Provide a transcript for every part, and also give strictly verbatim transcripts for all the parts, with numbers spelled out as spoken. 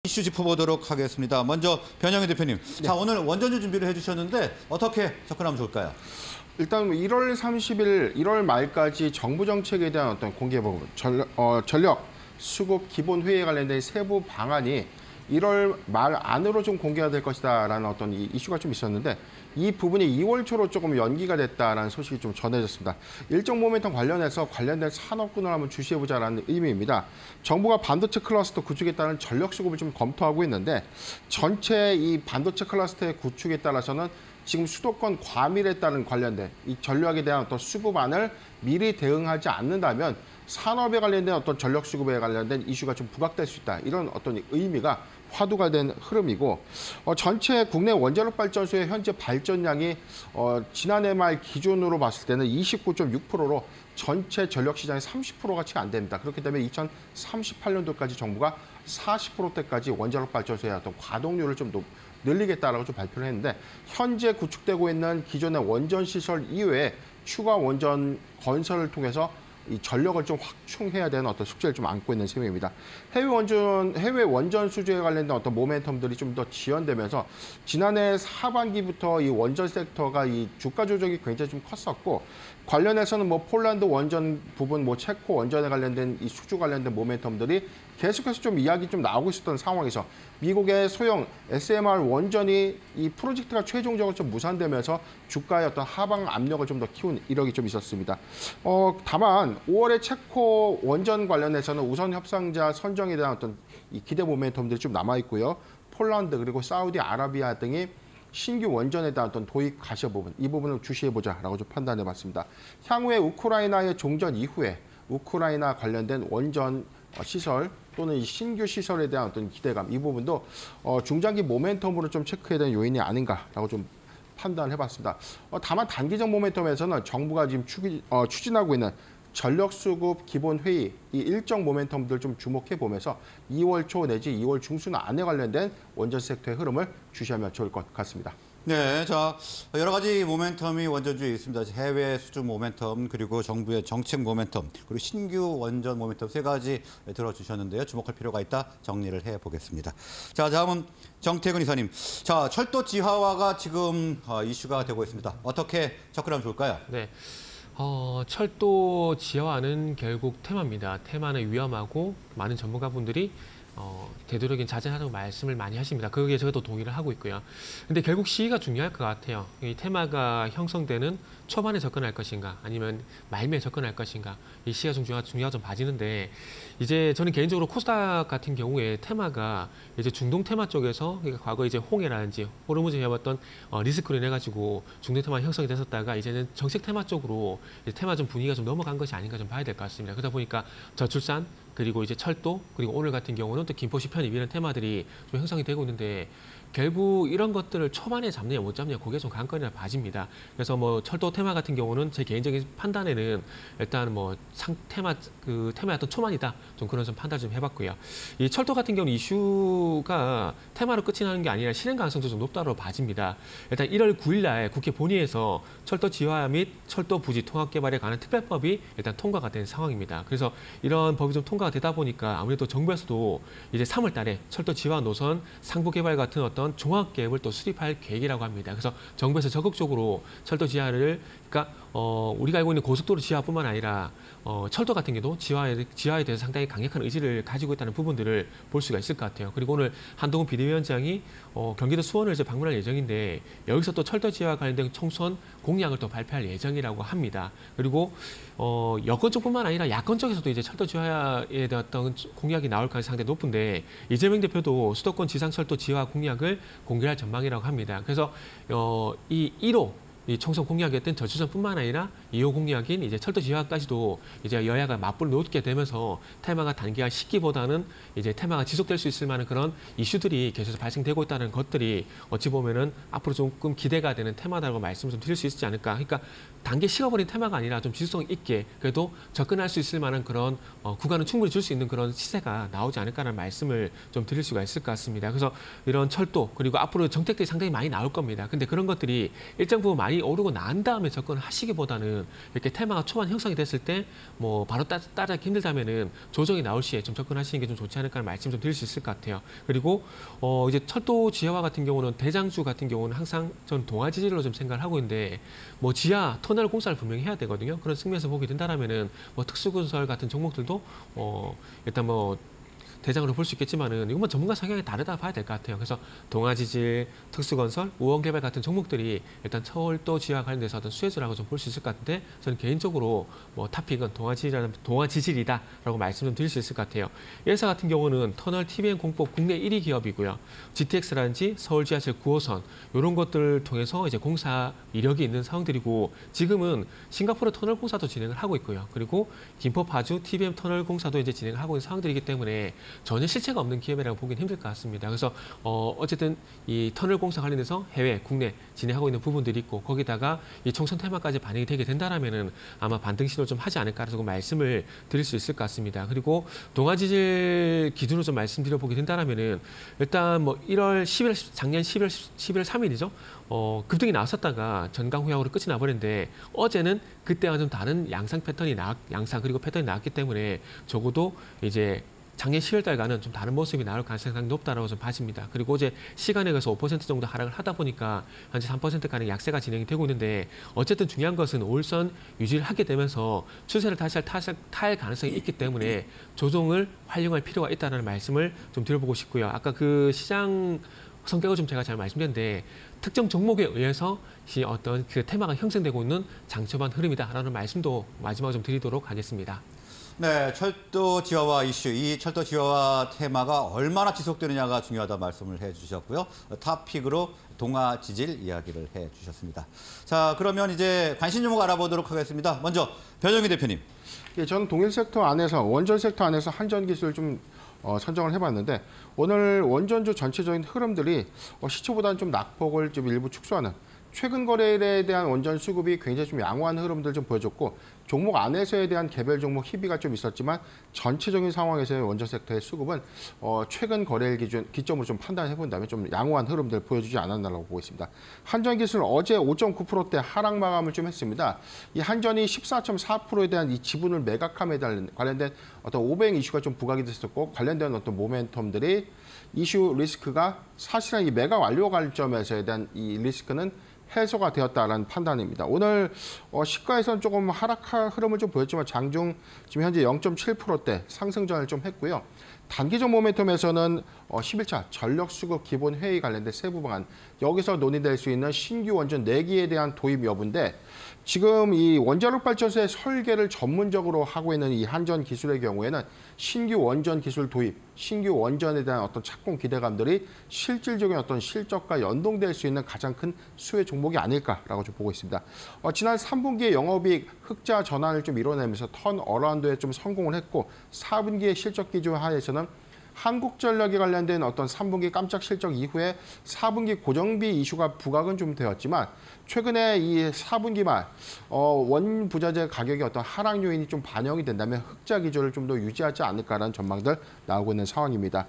이슈 짚어보도록 하겠습니다. 먼저 변영희 대표님, 네. 자 오늘 원전주 준비를 해주셨는데 어떻게 접근하면 좋을까요? 일단 일월 삼십일, 일월 말까지 정부 정책에 대한 어떤 공개 보고 전력, 어, 전력 수급 기본 회의에 관련된 세부 방안이 일월 말 안으로 좀 공개가 될 것이다라는 어떤 이 이슈가 좀 있었는데 이 부분이 이월 초로 조금 연기가 됐다라는 소식이 좀 전해졌습니다. 일정 모멘텀 관련해서 관련된 산업군을 한번 주시해보자라는 의미입니다. 정부가 반도체 클러스터 구축에 따른 전력 수급을 좀 검토하고 있는데 전체 이 반도체 클러스터의 구축에 따라서는 지금 수도권 과밀에 따른 관련된 이 전력에 대한 어떤 수급안을 미리 대응하지 않는다면 산업에 관련된 어떤 전력 수급에 관련된 이슈가 좀 부각될 수 있다. 이런 어떤 의미가 화두가 된 흐름이고 어, 전체 국내 원자력 발전소의 현재 발전량이 어, 지난해 말 기준으로 봤을 때는 이십구 점 육 퍼센트로 전체 전력 시장의 삼십 퍼센트가 채 안 됩니다. 그렇기 때문에 이천삼십팔 년도까지 정부가 사십 퍼센트대까지 원자력 발전소의 어떤 가동률을 좀 높, 늘리겠다라고 좀 발표를 했는데 현재 구축되고 있는 기존의 원전 시설 이외에 추가 원전 건설을 통해서 이 전력을 좀 확충해야 되는 어떤 숙제를 좀 안고 있는 셈입니다. 해외 원전 해외 원전 수주에 관련된 어떤 모멘텀들이 좀 더 지연되면서 지난해 하반기부터 이 원전 섹터가 이 주가 조정이 굉장히 좀 컸었고 관련해서는 뭐 폴란드 원전 부분, 뭐 체코 원전에 관련된 이 수주 관련된 모멘텀들이 계속해서 좀 이야기 좀 나오고 있었던 상황에서 미국의 소형 에스엠알 원전이 이 프로젝트가 최종적으로 좀 무산되면서 주가의 어떤 하방 압력을 좀 더 키운 이력이 좀 있었습니다. 어, 다만 오월에 체코 원전 관련해서는 우선 협상자 선정에 대한 어떤 이 기대 모멘텀들이 좀 남아 있고요. 폴란드 그리고 사우디아라비아 등이 신규 원전에 대한 어떤 도입 가시화 부분, 이 부분을 주시해보자라고 좀 판단해봤습니다. 향후에 우크라이나의 종전 이후에 우크라이나 관련된 원전 시설 또는 신규 시설에 대한 어떤 기대감, 이 부분도 어, 중장기 모멘텀으로 좀 체크해야 되는 요인이 아닌가라고 좀 판단해봤습니다. 어, 다만 단기적 모멘텀에서는 정부가 지금 추기, 어, 추진하고 있는 전력 수급 기본 회의 이 일정 모멘텀들 좀 주목해 보면서 이월 초 내지 이월 중순 안에 관련된 원전 섹터의 흐름을 주시하면 좋을 것 같습니다. 네, 자 여러 가지 모멘텀이 원전주에 있습니다. 해외 수주 모멘텀, 그리고 정부의 정책 모멘텀, 그리고 신규 원전 모멘텀 세 가지 들어주셨는데요. 주목할 필요가 있다 정리를 해보겠습니다. 자, 다음은 정태근 이사님. 자, 철도 지하화가 지금 이슈가 되고 있습니다. 어떻게 접근하면 좋을까요? 네. 어, 철도 지하화는 결국 테마입니다. 테마는 위험하고 많은 전문가분들이 어, 되도록이면 자제하라고 말씀을 많이 하십니다. 거기에 저도 동의를 하고 있고요. 근데 결국 시기가 중요할 것 같아요. 이 테마가 형성되는 초반에 접근할 것인가 아니면 말미에 접근할 것인가 이 시기가 좀 중요하, 중요하가 좀 봐지는데 이제 저는 개인적으로 코스닥 같은 경우에 테마가 이제 중동 테마 쪽에서 그러니까 과거 이제 홍해라든지 호르무즈 해왔던 어, 리스크로 인해 가지고 중동 테마 형성이 됐었다가 이제는 정책 테마 쪽으로 이제 테마 좀 분위기가 좀 넘어간 것이 아닌가 좀 봐야 될 것 같습니다. 그러다 보니까 저출산 그리고 이제 철도, 그리고 오늘 같은 경우는 또 김포시 편입 이런 테마들이 좀 형성이 되고 있는데 결국 이런 것들을 초반에 잡느냐 못 잡느냐 그게 좀 관건이라 봐집니다. 그래서 뭐 철도 테마 같은 경우는 제 개인적인 판단에는 일단 뭐 상 테마 그 테마의 어떤 초반이다 좀 그런 좀 판단 좀 해봤고요. 이 철도 같은 경우는 이슈가 테마로 끝이 나는 게 아니라 실행 가능성도 좀 높다고 봐집니다. 일단 일월 구일 날 국회 본회의에서 철도 지화 및 철도 부지 통합 개발에 관한 특별법이 일단 통과가 된 상황입니다. 그래서 이런 법이 좀 통과가 되다 보니까 아무래도 정부에서도 이제 삼월 달에 철도 지화 노선 상부 개발 같은 어떤 종합 계획을 또 수립할 계획이라고 합니다. 그래서 정부에서 적극적으로 철도 지하를 그러니까 어, 우리가 알고 있는 고속도로 지하뿐만 아니라 어, 철도 같은 경우도 지하에, 지하에 대해서 상당히 강력한 의지를 가지고 있다는 부분들을 볼 수가 있을 것 같아요. 그리고 오늘 한동훈 비대위원장이 어, 경기도 수원을 이제 방문할 예정인데 여기서 또 철도 지하와 관련된 총선 공약을 또 발표할 예정이라고 합니다. 그리고 어, 여건 쪽뿐만 아니라 야권 쪽에서도 이제 철도 지하에 대한 어떤 공약이 나올 가능성이 상당히 높은데 이재명 대표도 수도권 지상철도 지하 공약을 공개할 전망이라고 합니다. 그래서 어, 이 일 호 이 총선 공약이었던 저출산뿐만 아니라 이 호 공약인 이제 철도 지하까지도 이제 여야가 맞불을 놓게 되면서 테마가 단기화 시기보다는 이제 테마가 지속될 수 있을 만한 그런 이슈들이 계속 발생되고 있다는 것들이 어찌 보면은 앞으로 조금 기대가 되는 테마다라고 말씀을 좀 드릴 수 있지 않을까. 그러니까 단계 식어버린 테마가 아니라 좀 지속성 있게 그래도 접근할 수 있을 만한 그런 어, 구간은 충분히 줄 수 있는 그런 시세가 나오지 않을까라는 말씀을 좀 드릴 수가 있을 것 같습니다. 그래서 이런 철도 그리고 앞으로 정책들이 상당히 많이 나올 겁니다. 근데 그런 것들이 일정 부분 많이 말이 오르고 난 다음에 접근을 하시기보다는 이렇게 테마가 초반 형성이 됐을 때 뭐 바로 따, 따라하기 힘들다면은 조정이 나올 시에 좀 접근하시는 게 좀 좋지 않을까 하는 말씀 좀 드릴 수 있을 것 같아요. 그리고 어 이제 철도 지하화 같은 경우는 대장주 같은 경우는 항상 전 동아 지질로 좀 생각을 하고 있는데 뭐 지하 터널 공사를 분명히 해야 되거든요. 그런 측면에서 보게 된다라면은 뭐 특수건설 같은 종목들도 어 일단 뭐 대장으로 볼 수 있겠지만은 이건 뭐 전문가 성향이 다르다 봐야 될 것 같아요. 그래서 동아지질, 특수건설, 우원개발 같은 종목들이 일단 철도 지하 관련돼서 어떤 수혜주라고 좀 볼 수 있을 것 같은데 저는 개인적으로 뭐 탑픽은 동아지질이라는 동아지질이다라고 말씀 좀 드릴 수 있을 것 같아요. 일사 같은 경우는 터널 티비엔 공법 국내 일 위 기업이고요. 지티엑스라든지 서울 지하철 구 호선 이런 것들을 통해서 이제 공사 이력이 있는 상황들이고 지금은 싱가포르 터널 공사도 진행을 하고 있고요. 그리고 김포 파주 티비엠 터널 공사도 이제 진행을 하고 있는 상황들이기 때문에 전혀 실체가 없는 기업이라고 보기는 힘들 것 같습니다. 그래서 어, 어쨌든 이 터널 공사 관련해서 해외, 국내 진행하고 있는 부분들이 있고 거기다가 이 총선 테마까지 반영이 되게 된다라면은 아마 반등 시도를 좀 하지 않을까라고 말씀을 드릴 수 있을 것 같습니다. 그리고 동아지질 기준으로 좀 말씀드려 보게 된다라면은 일단 뭐 일월 십일 작년 십일 십일 삼 일이죠. 어, 급등이 나왔었다가 전강 후약으로 끝이 나버렸는데 어제는 그때와 좀 다른 양상 패턴이 나 양상 그리고 패턴이 나왔기 때문에 적어도 이제 작년 시월 달과는 좀 다른 모습이 나올 가능성이 상당히 높다라고 좀 봐집니다. 그리고 어제 시간에 가서 오 퍼센트 정도 하락을 하다 보니까 현재 삼 퍼센트가량 약세가 진행이 되고 있는데 어쨌든 중요한 것은 올선 유지를 하게 되면서 추세를 다시 탈, 탈 가능성이 있기 때문에 조정을 활용할 필요가 있다는 말씀을 좀 드려보고 싶고요. 아까 그 시장 성격을 좀 제가 잘 말씀드렸는데 특정 종목에 의해서 어떤 그 테마가 형성되고 있는 장초반 흐름이다라는 말씀도 마지막으로 좀 드리도록 하겠습니다. 네, 철도 지하화 이슈, 이 철도 지하화 테마가 얼마나 지속되느냐가 중요하다 말씀을 해주셨고요. 탑픽으로 동아 지질 이야기를 해주셨습니다. 자, 그러면 이제 관심 종목 알아보도록 하겠습니다. 먼저 변영희 대표님. 예, 저는 동일 섹터 안에서 원전 섹터 안에서 한전 기술 좀 어, 선정을 해봤는데 오늘 원전주 전체적인 흐름들이 어, 시초보다는 좀 낙폭을 좀 일부 축소하는. 최근 거래일에 대한 원전 수급이 굉장히 좀 양호한 흐름들 좀 보여줬고 종목 안에서에 대한 개별 종목 희비가 좀 있었지만 전체적인 상황에서의 원전 섹터의 수급은 어, 최근 거래일 기준 기점으로 좀 판단해 본다면 좀 양호한 흐름들 보여주지 않았나라고 보고 있습니다. 한전기술 어제 오 점 구 퍼센트대 하락 마감을 좀 했습니다. 이 한전이 십사 점 사 퍼센트에 대한 이 지분을 매각함에 관련된 어떤 오백 이슈가 좀 부각이 됐었고 관련된 어떤 모멘텀들이 이슈 리스크가 사실은 이 매각 완료 관점에서에 대한 이 리스크는 해소가 되었다라는 판단입니다. 오늘 어, 시가에서는 조금 하락 흐름을 좀 보였지만 장중 지금 현재 영 점 칠 퍼센트대 상승전을 좀 했고요. 단기적 모멘텀에서는 어, 십일 차 전력수급 기본회의 관련된 세부 방안 여기서 논의될 수 있는 신규 원전 네 기에 대한 도입 여부인데 지금 이 원자력 발전소의 설계를 전문적으로 하고 있는 이 한전 기술의 경우에는 신규 원전 기술 도입, 신규 원전에 대한 어떤 착공 기대감들이 실질적인 어떤 실적과 연동될 수 있는 가장 큰 수혜 종목이 아닐까라고 좀 보고 있습니다. 어, 지난 삼 분기에 영업이익 흑자 전환을 좀 이뤄내면서 턴 어라운드에 좀 성공을 했고 사 분기의 실적 기준 하에서는 한국전력에 관련된 어떤 삼 분기 깜짝 실적 이후에 사 분기 고정비 이슈가 부각은 좀 되었지만 최근에 이 사 분기 말 어, 원부자재 가격의 어떤 하락 요인이 좀 반영이 된다면 흑자 기조를 좀 더 유지하지 않을까라는 전망들 나오고 있는 상황입니다.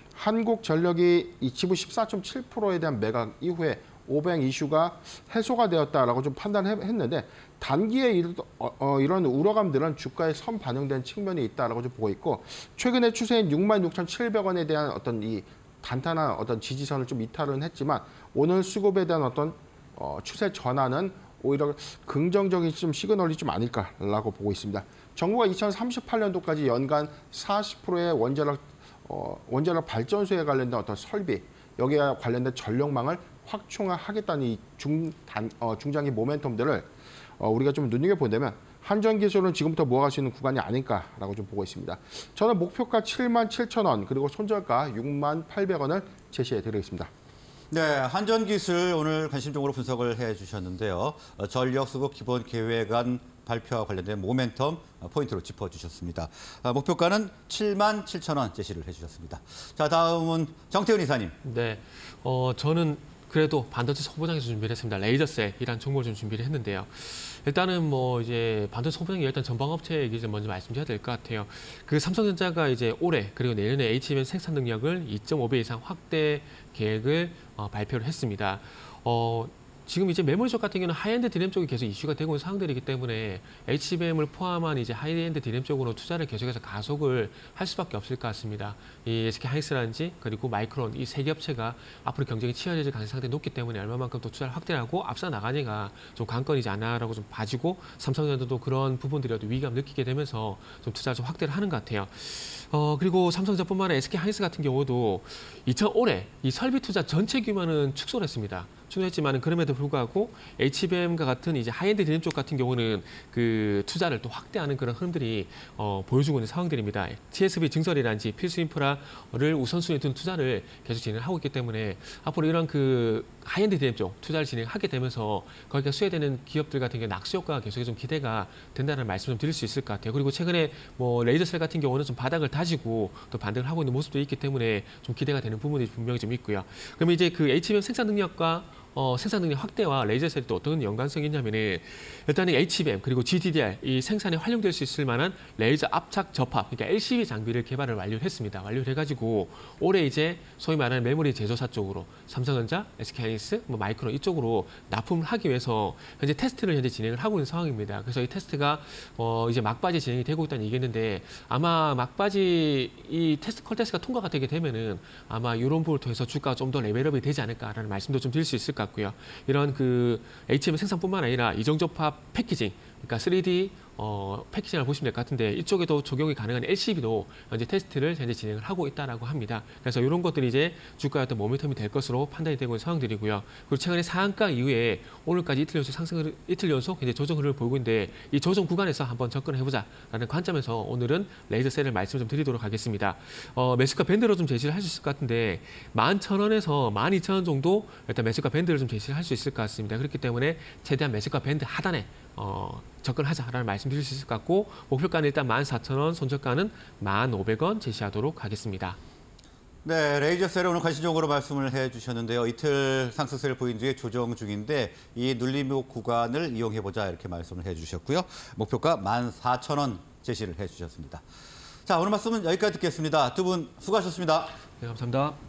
한국전력이 이 지분 십사 점 칠 퍼센트에 대한 매각 이후에 오백 이슈가 해소가 되었다라고 좀 판단했는데 단기에 이런, 어, 이런 우려감들은 주가에 선 반영된 측면이 있다라고 좀 보고 있고 최근의 추세인 육만 육천칠백 원에 대한 어떤 이 단단한 어떤 지지선을 좀 이탈은 했지만 오늘 수급에 대한 어떤 어, 추세 전환은 오히려 긍정적인 좀 시그널이 좀 아닐까라고 보고 있습니다. 정부가 이천삼십팔 년도까지 연간 사십 퍼센트의 원자력 어, 원자력 발전소에 관련된 어떤 설비 여기에 관련된 전력망을 확충하겠다는 이 중단, 어, 중장기 모멘텀들을 어, 우리가 좀 눈여겨본다면 한전기술은 지금부터 모아갈 수 있는 구간이 아닐까라고 좀 보고 있습니다. 저는 목표가 칠만 칠천 원 그리고 손절가 육만 팔백 원을 제시해 드리겠습니다. 네, 한전기술 오늘 관심종으로 분석을 해주셨는데요. 어, 전력수급 기본 계획안 발표와 관련된 모멘텀 포인트로 짚어주셨습니다. 어, 목표가는 칠만 칠천 원 제시를 해주셨습니다. 자, 다음은 정태훈 이사님. 네, 어, 저는 그래도 반도체 소부장에서 준비를 했습니다. 레이저셀이란 종목을 좀 준비를 했는데요. 일단은 뭐 이제 반도체 소부장이 일단 전방업체 얘기 좀 먼저 말씀드려야 될 것 같아요. 그 삼성전자가 이제 올해 그리고 내년에 에이치비엠 생산 능력을 이 점 오 배 이상 확대 계획을 어, 발표를 했습니다. 어, 지금 이제 메모리 쪽 같은 경우는 하이엔드 디램 쪽이 계속 이슈가 되고 있는 상황들이기 때문에 에이치비엠을 포함한 이제 하이엔드 디램 쪽으로 투자를 계속해서 가속을 할 수밖에 없을 것 같습니다. 이 에스케이하이닉스라든지 그리고 마이크론 이 세 개 업체가 앞으로 경쟁이 치열해질 가능성이 상당히 높기 때문에 얼마만큼 또 투자를 확대하고 앞서 나가니가 좀 관건이지 않나라고 좀 봐지고 삼성전자도 그런 부분들이라도 위기감 느끼게 되면서 좀 투자를 좀 확대를 하는 것 같아요. 어 그리고 삼성전자뿐만 아니라 에스케이하이닉스 같은 경우도 이천 올해 이 설비 투자 전체 규모는 축소를 했습니다. 축소했지만은 그럼에도 불구하고 에이치비엠과 같은 이제 하이엔드 디램 쪽 같은 경우는 그 투자를 또 확대하는 그런 흐름들이 어, 보여주고 있는 상황들입니다. 티에스비 증설이라든지 필수 인프라를 우선순위에 둔 투자를 계속 진행하고 있기 때문에 앞으로 이런 그 하이엔드 디램 쪽 투자를 진행하게 되면서 거기가 수혜되는 기업들 같은 경우 낙수 효과가 계속 좀 기대가 된다는 말씀 좀 드릴 수 있을 것 같아요. 그리고 최근에 뭐 레이저셀 같은 경우는 좀 바닥을 다지고 또 반등을 하고 있는 모습도 있기 때문에 좀 기대가 되는 부분이 분명히 좀 있고요. 그러면 이제 그 에이치비엠 생산 능력과 어, 생산 능력 확대와 레이저셀이 또 어떤 연관성이 있냐면은 일단은 에이치비엠 그리고 지디디알 이 생산에 활용될 수 있을 만한 레이저 압착 접합 그러니까 엘씨비 장비를 개발을 완료를 했습니다. 완료를 해가지고 올해 이제 소위 말하는 메모리 제조사 쪽으로 삼성전자, 에스케이하이닉스, 뭐 마이크론 이쪽으로 납품을 하기 위해서 현재 테스트를 현재 진행을 하고 있는 상황입니다. 그래서 이 테스트가 어, 이제 막바지 진행이 되고 있다는 얘기했는데 아마 막바지 이 테스트 컬 테스트가 통과가 되게 되면은 아마 이런 부분을 통해서 주가가 좀 더 레벨업이 되지 않을까라는 말씀도 좀 드릴 수 있을 것 같아요. 같고요. 이런 그 에이치비엠 생산뿐만 아니라 이중접합 패키징, 그러니까 쓰리디 어, 패키징을 보시면 될 것 같은데 이쪽에도 적용이 가능한 엘씨비도 현재 테스트를 현재 진행을 하고 있다라고 합니다. 그래서 이런 것들이 이제 주가의 어떤 모멘텀이 될 것으로 판단이 되고 있는 상황들이고요. 그리고 최근에 상한가 이후에 오늘까지 이틀 연속 상승을 이틀 연속 이제 조정 흐름을 보이고 있는데 이 조정 구간에서 한번 접근해 보자라는 관점에서 오늘은 레이저셀을 말씀 좀 드리도록 하겠습니다. 어, 매수가 밴드로 좀 제시를 할 수 있을 것 같은데 만 천 원에서 만 이천 원 정도 일단 매수가 밴드를 좀 제시를 할 수 있을 것 같습니다. 그렇기 때문에 최대한 매수가 밴드 하단에 어, 접근하자라는 말씀 드릴 수 있을 것 같고 목표가는 일단 만 사천 원, 손절가는 만 오백 원 제시하도록 하겠습니다. 네, 레이저셀을 오늘 관심적으로 말씀을 해주셨는데요. 이틀 상승세를 보인 뒤에 조정 중인데 이 눌림목 구간을 이용해보자 이렇게 말씀을 해주셨고요. 목표가 만 사천 원 제시를 해주셨습니다. 자, 오늘 말씀은 여기까지 듣겠습니다. 두 분 수고하셨습니다. 네, 감사합니다.